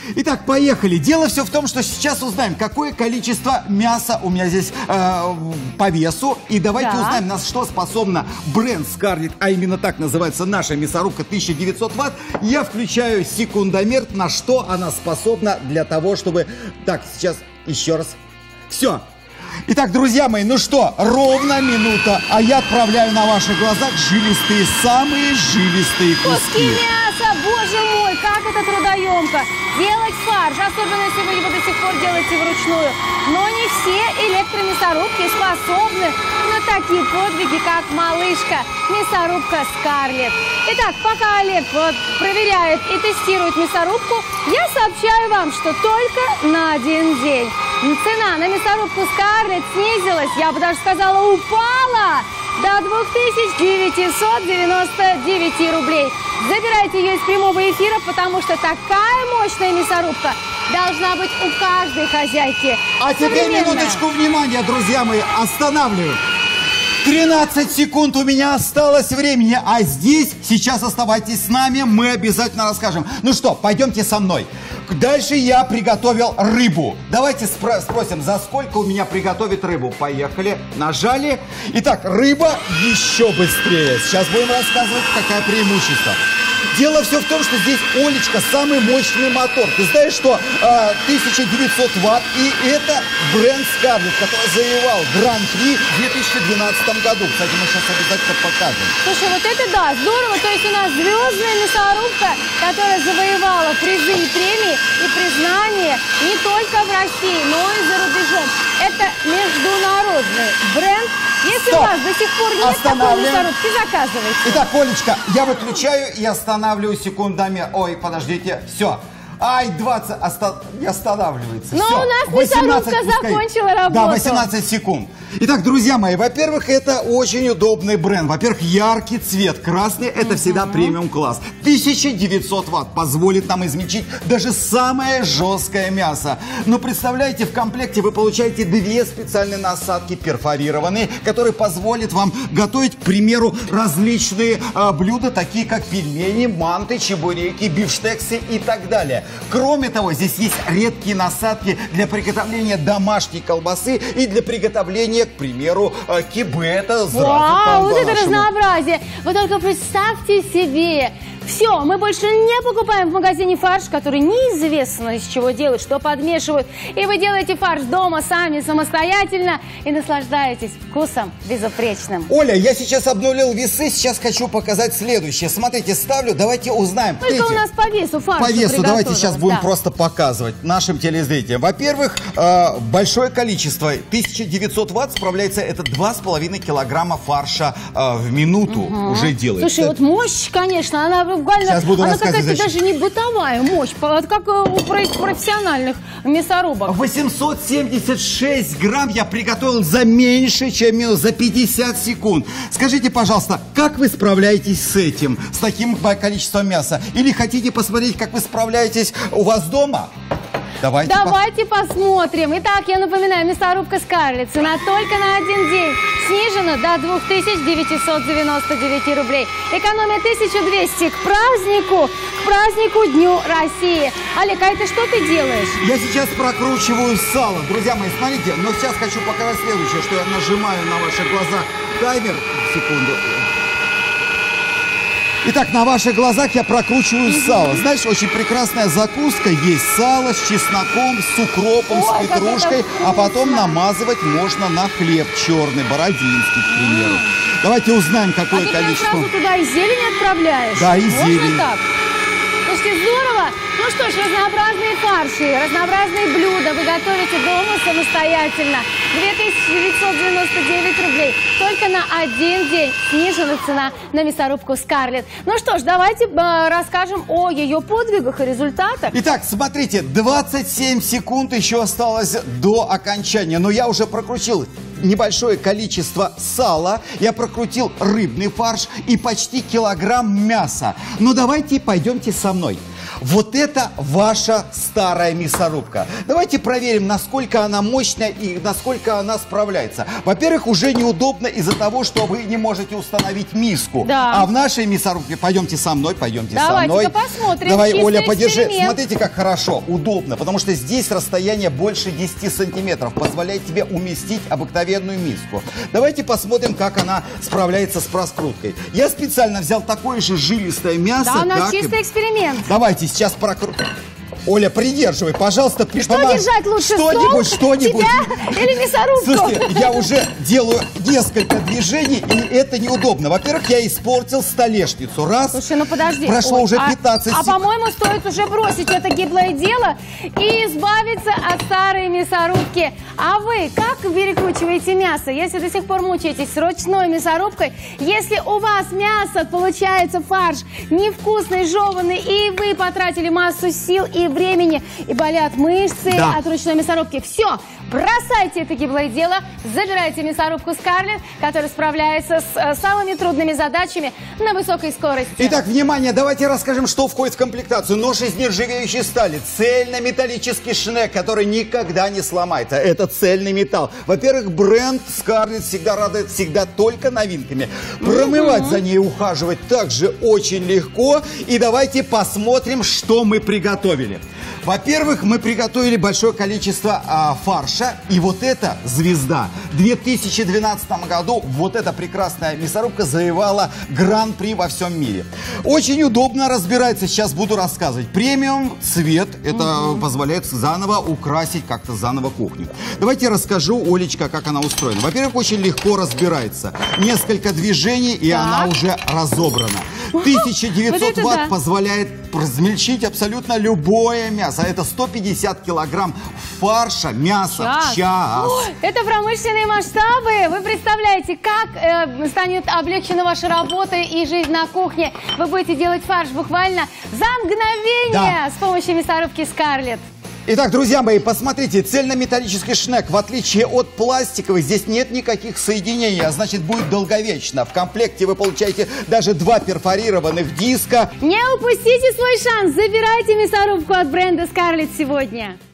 Итак, поехали. Дело все в том, что сейчас узнаем, какое количество мяса у меня здесь по весу. И давайте узнаем, на что способна бренд Скарлетт, а именно так называется наша мясорубка 1900 Вт. Я включаю секундомер, на что она способна для того, чтобы... Так, сейчас еще раз. Все. Итак, друзья мои, ну что, ровно минута, а я отправляю на ваших глазах жилистые, самые жилистые куски мяса, боже мой, как это трудоемко. Делать фарш, особенно если вы его до сих пор делаете вручную. Но не все электромясорубки способны на такие подвиги, как малышка, мясорубка Скарлетт. Итак, пока Олег проверяет и тестирует мясорубку, я сообщаю вам, что только на один день цена на мясорубку Скарлетт снизилась, я бы даже сказала, упала до 2999 рублей. Забирайте ее из прямого эфира, потому что такая мощная мясорубка должна быть у каждой хозяйки. А теперь минуточку внимания, друзья мои, останавливаю. 13 секунд у меня осталось времени, а здесь сейчас оставайтесь с нами, мы обязательно расскажем. Ну что, пойдемте со мной. Дальше я приготовил рыбу. Давайте спросим, за сколько у меня приготовить рыбу. Поехали, нажали. Итак, рыба еще быстрее. Сейчас будем рассказывать, какое преимущество. Дело все в том, что здесь, Олечка, самый мощный мотор. Ты знаешь, что 1900 Вт, и это бренд Скарлетт, который завоевал Гран-при в 2012 году. Кстати, мы сейчас обязательно покажем. Слушай, вот это да, здорово. То есть у нас звездная мясорубка, которая завоевала призы и премии, и признание не только в России, но и за рубежом. Это международный бренд. Если у вас до сих пор нет такой мясорубки, заказывайте. Итак, Олечка, я выключаю и останавливаю секундомер. Ой, подождите, все. Ай, 20, не останавливается. Но все. у нас мясорубка закончила работу. Да, 18 секунд. Итак, друзья мои, во-первых, это очень удобный бренд. Во-первых, яркий цвет. Красный – это всегда премиум-класс. 1900 Вт позволит нам измельчить даже самое жесткое мясо. Но представляете, в комплекте вы получаете две специальные насадки перфорированные, которые позволят вам готовить, к примеру, различные блюда, такие как пельмени, манты, чебуреки, бифштексы и так далее. Кроме того, здесь есть редкие насадки для приготовления домашней колбасы и для приготовления, к примеру, кибета. Вау, вот это разнообразие! Вы только представьте себе. Все, мы больше не покупаем в магазине фарш, который неизвестно из чего делают, что подмешивают. И вы делаете фарш дома сами, самостоятельно, и наслаждаетесь вкусом безупречным. Оля, я сейчас обнулил весы, сейчас хочу показать следующее. Смотрите, ставлю, давайте узнаем. Только у нас по весу фарш. По весу давайте сейчас будем просто показывать нашим телезрителям. Во-первых, большое количество, 1900 Вт справляется, это 2,5 килограмма фарша в минуту уже делается. Слушай, вот мощь, конечно, она буквально, она какая-то даже не бытовая мощь, как у профессиональных мясорубок. 876 грамм я приготовил за меньше, чем минут, за 50 секунд. Скажите, пожалуйста, как вы справляетесь с этим, с таким количеством мяса? Или хотите посмотреть, как вы справляетесь у вас дома? Давайте посмотрим. Итак, я напоминаю, мясорубка Скарлетт. Цена только на один день снижена до 2999 рублей. Экономия 1200 к празднику Дню России. Олег, а это что ты делаешь? Я сейчас прокручиваю сало. Друзья мои, смотрите, но сейчас хочу показать следующее, что я нажимаю на ваших глазах таймер. Секунду. Итак, на ваших глазах я прокручиваю сало. Знаешь, очень прекрасная закуска. Есть сало с чесноком, с укропом, с петрушкой. А потом намазывать можно на хлеб черный, бородинский, к примеру. Давайте узнаем, какое количество. А ты сразу туда и зелень отправляешь? Да, и зелень. Так? Слушайте, здорово. Ну что ж, разнообразные фарши, разнообразные блюда вы готовите дома самостоятельно. 2999 рублей. Только на один день снижена цена на мясорубку Скарлетт. Ну что ж, давайте расскажем о ее подвигах и результатах. Итак, смотрите, 27 секунд еще осталось до окончания. Но я уже прокрутил небольшое количество сала, я прокрутил рыбный фарш и почти килограмм мяса. Но давайте пойдемте со мной. Вот это ваша старая мясорубка. Давайте проверим, насколько она мощная и насколько она справляется. Во-первых, уже неудобно из-за того, что вы не можете установить миску. Да. А в нашей мясорубке, пойдемте со мной, пойдемте со мной. Давайте-ка посмотрим. Давай, Чисто Оля, подержи. эксперимент. Смотрите, как хорошо, удобно, потому что здесь расстояние больше 10 сантиметров. Позволяет тебе уместить обыкновенную миску. Давайте посмотрим, как она справляется с проскруткой. Я специально взял такое же жилистое мясо. Да, у нас как и- чистый эксперимент. Давайте сейчас прокрутим. Оля, придерживай, пожалуйста. Что держать лучше, Что-нибудь, стол, что-нибудь. тебя или мясорубку? Слушайте, я уже делаю несколько движений, и это неудобно. Во-первых, я испортил столешницу. Раз. Слушай, ну подожди. Прошло Ой, уже 15 секунд. по-моему, стоит уже бросить это гиблое дело и избавиться от старой мясорубки. А вы как перекручиваете мясо? Если до сих пор мучаетесь с ручной мясорубкой, если у вас мясо, получается фарш невкусный, жеванный, и вы потратили массу сил и времени, и болят мышцы от ручной мясорубки, все, бросайте это гиблое дело, забирайте мясорубку Скарлетт, которая справляется с самыми трудными задачами на высокой скорости. Итак, внимание, давайте расскажем, что входит в комплектацию. Нож из нержавеющей стали, цельнометаллический шнек, который никогда не сломается. Это цельный металл. Во-первых, бренд Скарлетт всегда радует только новинками. Промывать за ней и ухаживать также очень легко. И давайте посмотрим, что мы приготовили. Во-первых, мы приготовили большое количество фарша. И вот эта звезда. В 2012 году вот эта прекрасная мясорубка завоевала гран-при во всем мире. Очень удобно разбирается, сейчас буду рассказывать. Премиум цвет, это позволяет заново украсить как-то заново кухню. Давайте я расскажу, Олечка, как она устроена. Во-первых, очень легко разбирается. Несколько движений, и она уже разобрана. 1900 вот ватт позволяет размельчить абсолютно любое мясо. Это 150 килограмм фарша, мяса в час. Это промышленные масштабы. Вы представляете, как станет облегчена ваша работа и жизнь на кухне. Вы будете делать фарш буквально за мгновение с помощью мясорубки Скарлетт. Итак, друзья мои, посмотрите, цельнометаллический шнек, в отличие от пластиковой, здесь нет никаких соединений, а значит будет долговечно. В комплекте вы получаете даже 2 перфорированных диска. Не упустите свой шанс, забирайте мясорубку от бренда Скарлетт сегодня.